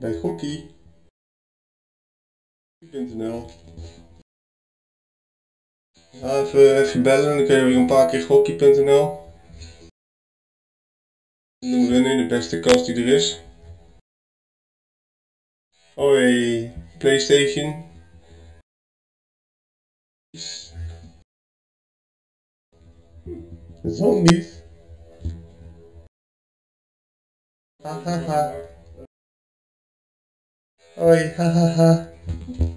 bij Gokkie.nl. Ja, even bellen, dan kun je weer een paar keer Gokkie.nl. Noem winnen, de beste kans die er is. Hoi, PlayStation. Zombies. Hahaha. Hoi, hahaha.